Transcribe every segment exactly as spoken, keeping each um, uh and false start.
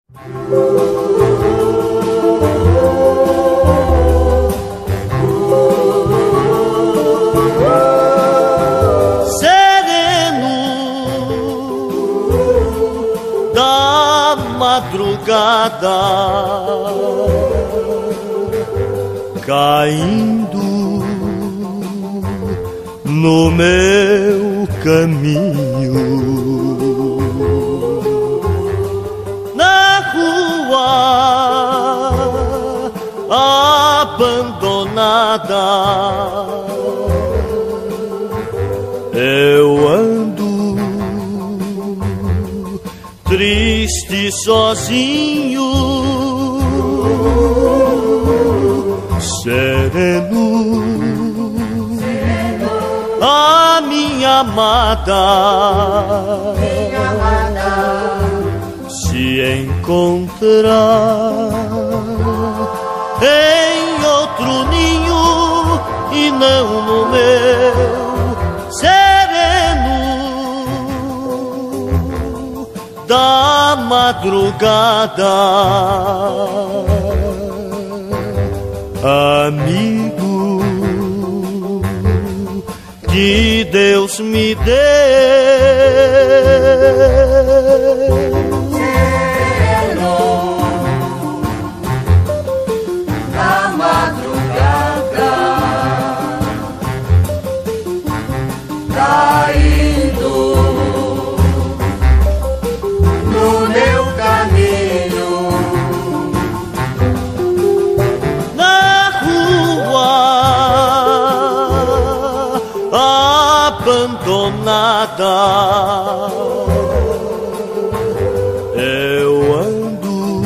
Madrugada caindo no meu caminho, na rua abandonada eu ando triste sozinho, sereno, a minha amada, minha amada se encontrar em outro ninho e não no meu, sereno da madrugada, amigo que Deus me deu, sereno da madrugada, caindo no meu caminho, na rua abandonada eu ando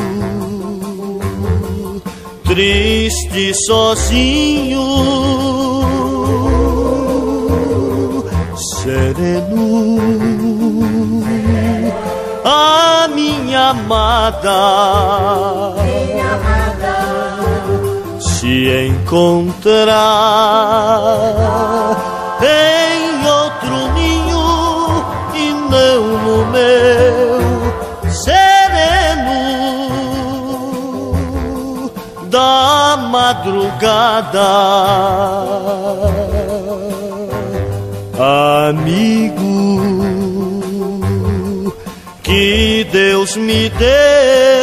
triste sozinho, sereno, a minha amada, minha amada se encontrar em outro ninho e não no meu, sereno da madrugada, amigo que Deus me deu.